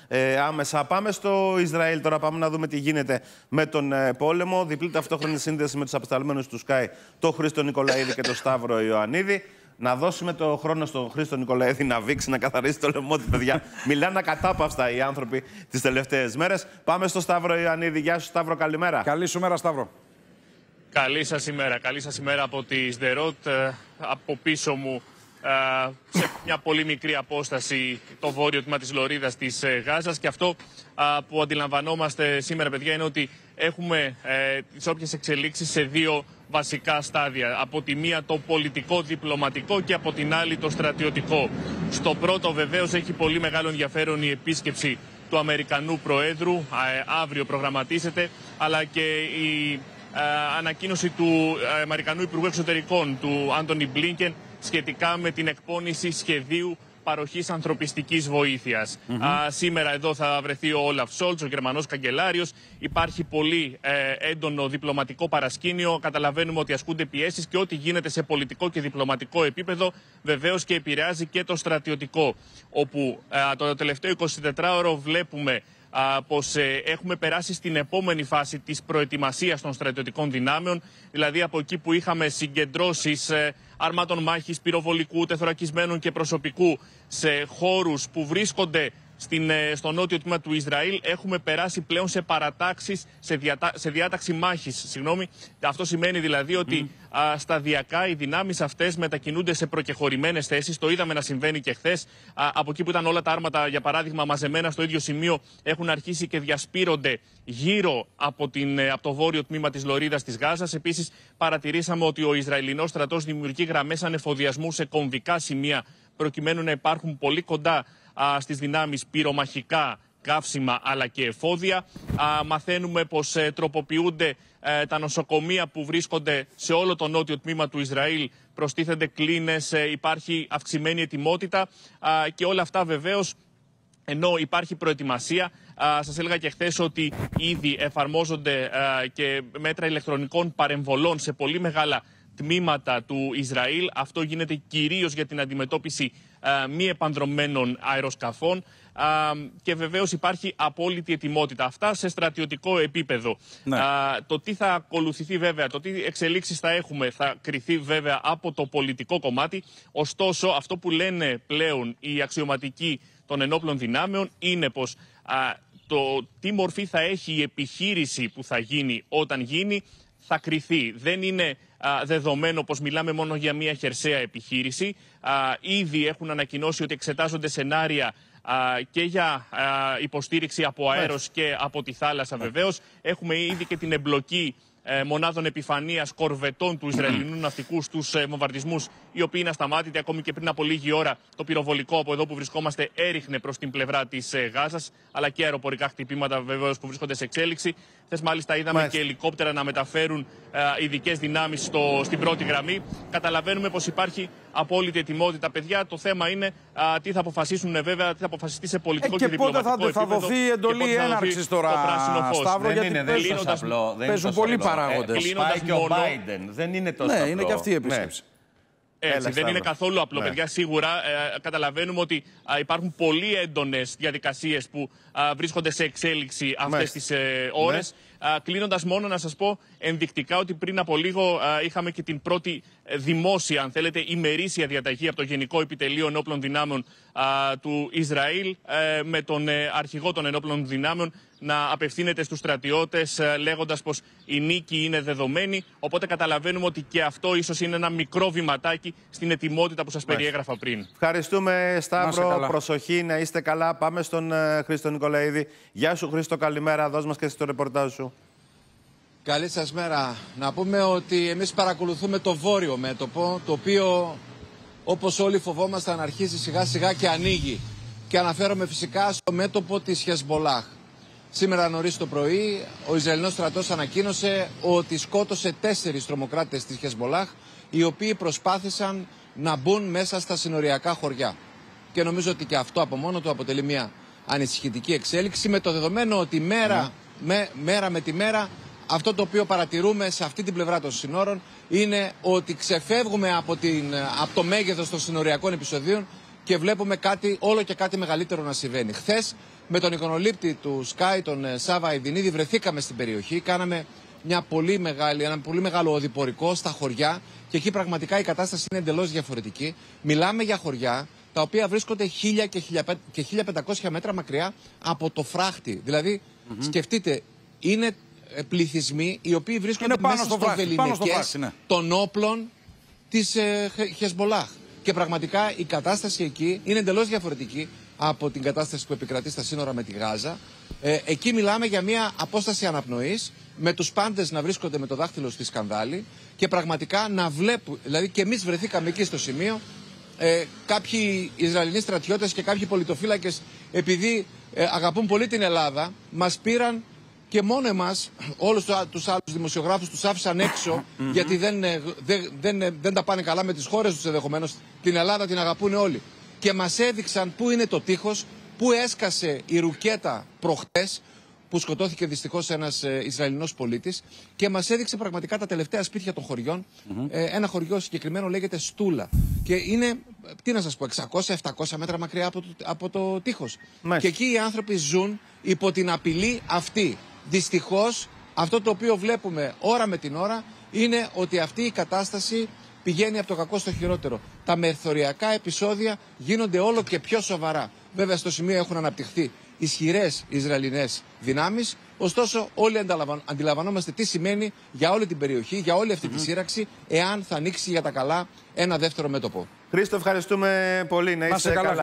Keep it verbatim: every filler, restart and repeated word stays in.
ε, άμεσα. Πάμε στο Ισραήλ τώρα, πάμε να δούμε τι γίνεται με τον ε, πόλεμο. Διπλή ταυτόχρονη σύνδεση με τους απεσταλμένους του Sky, το Χρήστο Νικολαίδη και το Σταύρο Ιωαννίδη. Να δώσουμε το χρόνο στον Χρήστο Νικολαίδη να βήξει, να καθαρίσει το λαιμό του, παιδιά. Μιλάνε ακατάπαυστα οι άνθρωποι τις τελευταίες μέρες. Πάμε στο Σταύρο Ιωαννίδη. Γεια σου, Σταύρο, καλημέρα. Καλή σου μέρα, Σταύρο. Καλή σας ημέρα. Καλή σας ημέρα από τη Σδερότ. Από πίσω μου, σε μια πολύ μικρή απόσταση, το βόρειο τμήμα της λωρίδας της Γάζας. Και αυτό που αντιλαμβανόμαστε σήμερα, παιδιά, είναι ότι έχουμε τις όποιες εξελίξεις σε δύο βασικά στάδια. Από τη μία το πολιτικό, διπλωματικό και από την άλλη το στρατιωτικό. Στο πρώτο βεβαίως έχει πολύ μεγάλο ενδιαφέρον η επίσκεψη του Αμερικανού Προέδρου, αύριο προγραμματίζεται, αλλά και η ανακοίνωση του Αμερικανού Υπουργού Εξωτερικών, του Άντονι Μπλίνκεν, σχετικά με την εκπόνηση σχεδίου παροχής ανθρωπιστικής βοήθειας. Mm-hmm. Α, σήμερα εδώ θα βρεθεί ο Όλαφ Σόλτς, ο Γερμανός καγκελάριος. Υπάρχει πολύ ε, έντονο διπλωματικό παρασκήνιο. Καταλαβαίνουμε ότι ασκούνται πιέσεις και ό,τι γίνεται σε πολιτικό και διπλωματικό επίπεδο βεβαίως και επηρεάζει και το στρατιωτικό. Όπου ε, το τελευταίο εικοσιτετράωρο βλέπουμε Α, πως ε, έχουμε περάσει στην επόμενη φάση της προετοιμασίας των στρατιωτικών δυνάμεων, δηλαδή από εκεί που είχαμε συγκεντρώσεις ε, αρμάτων μάχης, πυροβολικού, τεθωρακισμένων και προσωπικού σε χώρους που βρίσκονται στην, ε, στο νότιο τμήμα του Ισραήλ, έχουμε περάσει πλέον σε παρατάξεις, σε, διατα... σε διάταξη μάχης. Συγγνώμη. Αυτό σημαίνει δηλαδή ότι mm. α, σταδιακά οι δυνάμεις αυτές μετακινούνται σε προκεχωρημένες θέσεις. Το είδαμε να συμβαίνει και χθες. Από εκεί που ήταν όλα τα άρματα, για παράδειγμα, μαζεμένα στο ίδιο σημείο, έχουν αρχίσει και διασπείρονται γύρω από, την, από το βόρειο τμήμα της λωρίδας της Γάζας. Επίσης, παρατηρήσαμε ότι ο Ισραηλινός στρατός δημιουργεί γραμμές ανεφοδιασμού σε κομβικά σημεία, προκειμένου να υπάρχουν πολύ κοντά α, στις δυνάμεις πυρομαχικά, καύσιμα αλλά και εφόδια. Α, μαθαίνουμε πως ε, τροποποιούνται ε, τα νοσοκομεία που βρίσκονται σε όλο το νότιο τμήμα του Ισραήλ. Προστίθενται κλίνες, ε, υπάρχει αυξημένη ετοιμότητα α, και όλα αυτά βεβαίως, ενώ υπάρχει προετοιμασία. Α, σας έλεγα και χθες ότι ήδη εφαρμόζονται α, και μέτρα ηλεκτρονικών παρεμβολών σε πολύ μεγάλα τμήματα του Ισραήλ. Αυτό γίνεται κυρίως για την αντιμετώπιση α, μη επανδρομένων αεροσκαφών α, και βεβαίως υπάρχει απόλυτη ετοιμότητα. Αυτά σε στρατιωτικό επίπεδο. Ναι. Α, το τι θα ακολουθηθεί βέβαια, το τι εξελίξεις θα έχουμε, θα κριθεί βέβαια από το πολιτικό κομμάτι. Ωστόσο, αυτό που λένε πλέον οι αξιωματικοί των ενόπλων δυνάμεων είναι πως α, το τι μορφή θα έχει η επιχείρηση που θα γίνει όταν γίνει θα κριθεί. Δεν είναι α, δεδομένο πως μιλάμε μόνο για μια χερσαία επιχείρηση. Α, ήδη έχουν ανακοινώσει ότι εξετάζονται σενάρια α, και για α, υποστήριξη από αέρος και από τη θάλασσα βεβαίως. Έχουμε ήδη και την εμπλοκή ε, μονάδων επιφανείας κορβετών του Ισραηλινού ναυτικού στους ε, βομβαρδισμούς, οι οποίοι είναι ασταμάτητοι. Ακόμη και πριν από λίγη ώρα το πυροβολικό από εδώ που βρισκόμαστε έριχνε προς την πλευρά της ε, Γάζας, αλλά και αεροπορικά χτυπήματα βεβαίως που βρίσκονται σε εξέλιξη. Χθες μάλιστα είδαμε Μάλιστα. και ελικόπτερα να μεταφέρουν ε, ειδικές δυνάμεις στο, στην πρώτη γραμμή. Καταλαβαίνουμε πως υπάρχει απόλυτη ετοιμότητα, παιδιά. Το θέμα είναι α, τι θα αποφασίσουν βέβαια, τι θα αποφασιστεί σε πολιτικό ε, και, και διπλωματικό θα, επίπεδο. Θα δοθεί εντολή έναρξης τώρα, Σταύρο, δεν γιατί είναι, δεν είναι τόσο απλό. Παίζουν πολλοί παράγοντες. Ε, Πάει και ο Biden. Δεν είναι τόσο ναι, απλό. είναι και αυτή η επίσκεψη. Έτσι, Έλα, δεν είναι καθόλου απλό, ναι. παιδιά. Σίγουρα ε, καταλαβαίνουμε ότι α, υπάρχουν πολύ έντονες διαδικασίες που α, βρίσκονται σε εξέλιξη αυτές τις ε, ώρες. Ναι. Κλείνοντας μόνο να σας πω ενδεικτικά ότι πριν από λίγο α, είχαμε και την πρώτη ε, δημόσια, αν θέλετε, ημερήσια διαταγή από το Γενικό Επιτελείο Ενόπλων Δυνάμεων α, του Ισραήλ ε, με τον ε, αρχηγό των ενόπλων δυνάμεων να απευθύνεται στους στρατιώτες ε, λέγοντας πως η νίκη είναι δεδομένη. Οπότε καταλαβαίνουμε ότι και αυτό ίσως είναι ένα μικρό βηματάκι στην ετοιμότητα που σας περιέγραφα πριν. Ευχαριστούμε, Σταύρο. Προσοχή, να είστε καλά. Πάμε στον uh, Χρήστο Νικολαίδη. Γεια σου, Χρήστο, καλημέρα. Δώσ' μας και εσύ το ρεπορτάζ σου. Καλή σας μέρα. Να πούμε ότι εμείς παρακολουθούμε το βόρειο μέτωπο, το οποίο, όπως όλοι φοβόμασταν, αρχίζει σιγά σιγά και ανοίγει. Και αναφέρομαι φυσικά στο μέτωπο της Χεσμολάχ. Σήμερα νωρίς το πρωί ο Ισραηλινός στρατός ανακοίνωσε ότι σκότωσε τέσσερις τρομοκράτες της Χεσμολάχ, οι οποίοι προσπάθησαν να μπουν μέσα στα συνοριακά χωριά. Και νομίζω ότι και αυτό από μόνο του αποτελεί μια ανησυχητική εξέλιξη, με το δεδομένο ότι μέρα, mm. με, μέρα με τη μέρα αυτό το οποίο παρατηρούμε σε αυτή την πλευρά των συνόρων είναι ότι ξεφεύγουμε από, την, από το μέγεθος των συνοριακών επεισοδίων και βλέπουμε κάτι, όλο και κάτι μεγαλύτερο να συμβαίνει. Χθες με τον εικονολήπτη του Sky, τον Σάβα Αηδινίδη, βρεθήκαμε στην περιοχή. Κάναμε μια πολύ μεγάλη, ένα πολύ μεγάλο οδηπορικό στα χωριά και εκεί πραγματικά η κατάσταση είναι εντελώς διαφορετική. Μιλάμε για χωριά τα οποία βρίσκονται χίλια και χίλια πεντακόσια μέτρα μακριά από το φράχτη. Δηλαδή, mm-hmm. σκεφτείτε, είναι πληθυσμοί οι οποίοι βρίσκονται είναι μέσα στο βεληνικές ναι. των όπλων της ε, Χεσμολάχ. Και πραγματικά η κατάσταση εκεί είναι εντελώς διαφορετική από την κατάσταση που επικρατεί στα σύνορα με τη Γάζα. Ε, εκεί μιλάμε για μια απόσταση αναπνοής, με τους πάντες να βρίσκονται με το δάχτυλο στη σκανδάλη και πραγματικά να βλέπουν, δηλαδή και εμείς βρεθήκαμε εκεί στο σημείο, ε, κάποιοι Ισραηλινοί στρατιώτες και κάποιοι πολιτοφύλακες, επειδή ε, αγαπούν πολύ την Ελλάδα, μας πήραν και μόνο εμάς, όλους τους άλλους δημοσιογράφους τους άφησαν έξω, γιατί δεν, δεν, δεν, δεν τα πάνε καλά με τις χώρες τους ενδεχομένως. Την Ελλάδα την αγαπούν όλοι. Και μας έδειξαν πού είναι το τείχος, πού έσκασε η ρουκέτα προχτές, που σκοτώθηκε δυστυχώς ένας ε, Ισραηλινός πολίτης, και μας έδειξε πραγματικά τα τελευταία σπίτια των χωριών. Mm-hmm. Ε, ένα χωριό συγκεκριμένο λέγεται Στούλα. Και είναι, τι να σας πω, εξακόσια επτακόσια μέτρα μακριά από το, από το τείχος. Μάλιστα. Και εκεί οι άνθρωποι ζουν υπό την απειλή αυτή. Δυστυχώς, αυτό το οποίο βλέπουμε ώρα με την ώρα είναι ότι αυτή η κατάσταση πηγαίνει από το κακό στο χειρότερο. Τα μεθοριακά επεισόδια γίνονται όλο και πιο σοβαρά. Βέβαια, στο σημείο έχουν αναπτυχθεί ισχυρές Ισραηλινές δυνάμεις, ωστόσο όλοι αντιλαμβανόμαστε τι σημαίνει για όλη την περιοχή, για όλη αυτή mm-hmm. τη σύραξη, εάν θα ανοίξει για τα καλά ένα δεύτερο μέτωπο. Χρήστο, ευχαριστούμε πολύ. Να είσαι καλά.